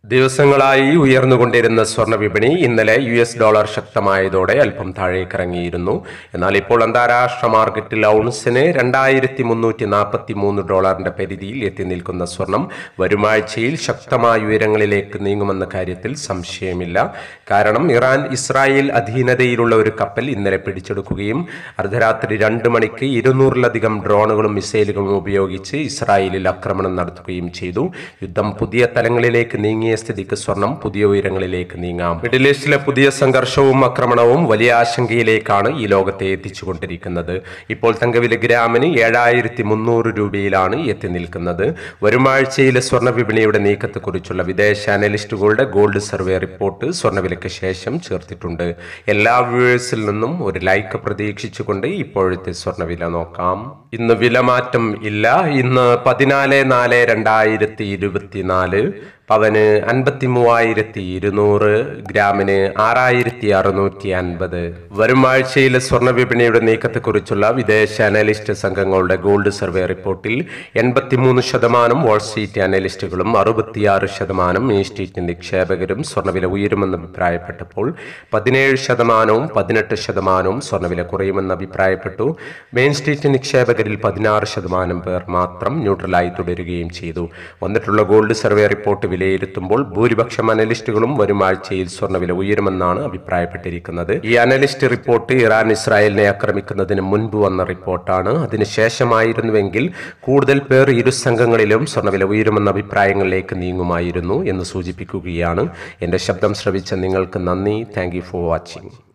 ദിവസങ്ങളായി ഉയർന്നുകൊണ്ടിരുന്ന സ്വർണ്ണ വിപണി ഇന്നലെ $US ശക്തമായതോടെ അല്പം താഴേക്കിറങ്ങിയിരുന്നു. എന്നാൽ ഇപ്പോൾ അന്താരാഷ്ട്ര മാർക്കറ്റിൽ ഔൺസിന് $2343 പരിധിയിൽ എത്തി നിൽക്കുന്ന സ്വർണം വരുമാഴ്ചയിൽ ശക്തമായ ഉയരങ്ങളിലേക്ക് നീങ്ങുമെന്ന കാര്യത്തിൽ സംശയമില്ല. കാരണം ഇറാൻ ഇസ്രായേൽ അധീനതയിലുള്ള ഒരു കപ്പൽ ഇന്നലെ പിടിച്ചെടുക്കുകയും അർദ്ധരാത്രി 2 മണിക്ക് 200-ലധികം ഡ്രോണുകളും മിസൈലുകളും ഉപയോഗിച്ച് ഇസ്രായേലിൽ ആക്രമണം നടത്തുകയും ചെയ്തു. യുദ്ധം പുതിയ തലങ്ങളിലേക്ക് നീങ്ങിയ സ്ഥിതിക്ക് സ്വർണം പുതിയ ഉയരങ്ങളിലേക്ക് നീങ്ങാം. മിഡിൽ ഈസ്റ്റിലെ പുതിയ സംഘർഷവും ആക്രമണവും വലിയ ആശങ്കയിലേക്കാണ് ഈ ലോകത്തെ എത്തിച്ചുകൊണ്ടിരിക്കുന്നത്. ഇപ്പോൾ തങ്കവില ഗ്രാമിന് 7300 രൂപയിലാണ് എത്തി നിൽക്കുന്നത്. വരുമാഴ്ചയിലെ സ്വർണ്ണ വിപണിയുടെ നീക്കത്തെക്കുറിച്ചുള്ള വിദേശ അനലിസ്റ്റുകളുടെ ഗോൾഡ് സർവേ റിപ്പോർട്ട് സ്വർണ്ണവിലയ്ക്ക് ശേഷം ചേർത്തിട്ടുണ്ട്. എല്ലാ വ്യൂവേഴ്സിൽ നിന്നും ഒരു ലൈക്ക് പ്രതീക്ഷിച്ചുകൊണ്ട് ഇപ്പോഴത്തെ സ്വർണ്ണവില നോക്കാം. ഇന്ന് വിലമാറ്റം ഇല്ല. ഇന്ന് 14/4/2024 പവന് 53,200, ഗ്രാമിന് 6,650. വരുമാഴ്ചയിലെ സ്വർണ്ണ വിപണിയുടെ നീക്കത്തെക്കുറിച്ചുള്ള വിദേശ അനലിസ്റ്റ് സംഘങ്ങളുടെ ഗോൾഡ് സർവേ റിപ്പോർട്ടിൽ 83% വാൾസ്ട്രീറ്റ് അനലിസ്റ്റുകളും 66% മെയിൻ സ്ട്രീറ്റ് നിക്ഷേപകരും സ്വർണ്ണവില ഉയരുമെന്ന് അഭിപ്രായപ്പെട്ടപ്പോൾ 17%, 18% സ്വർണ്ണവില കുറയുമെന്ന് അഭിപ്രായപ്പെട്ടു. മെയിൻ സ്ട്രീറ്റ് നിക്ഷേപകരിൽ 16% പേർ മാത്രം ന്യൂട്രലായി തുടരുകയും ചെയ്തു. വന്നിട്ടുള്ള ഗോൾഡ് സർവേ റിപ്പോർട്ട് വിലയിരുത്തുമ്പോൾ ഭൂരിപക്ഷം അനലിസ്റ്റുകളും വരുമാഴ്ചയിൽ സ്വർണ്ണവില ഉയരുമെന്നാണ് അഭിപ്രായപ്പെട്ടിരിക്കുന്നത്. ഈ അനലിസ്റ്റ് റിപ്പോർട്ട് ഇറാൻ ഇസ്രായേലിനെ ആക്രമിക്കുന്നതിന് മുൻപ് വന്ന റിപ്പോർട്ടാണ്. അതിനുശേഷമായിരുന്നുവെങ്കിൽ കൂടുതൽ പേർ ഇരു സംഘങ്ങളിലും സ്വർണ്ണവില ഉയരുമെന്ന അഭിപ്രായങ്ങളിലേക്ക് നീങ്ങുമായിരുന്നു എന്ന് സൂചിപ്പിക്കുകയാണ്. എന്റെ ശബ്ദം ശ്രവിച്ച നിങ്ങൾക്ക് നന്ദി. Thank you for watching.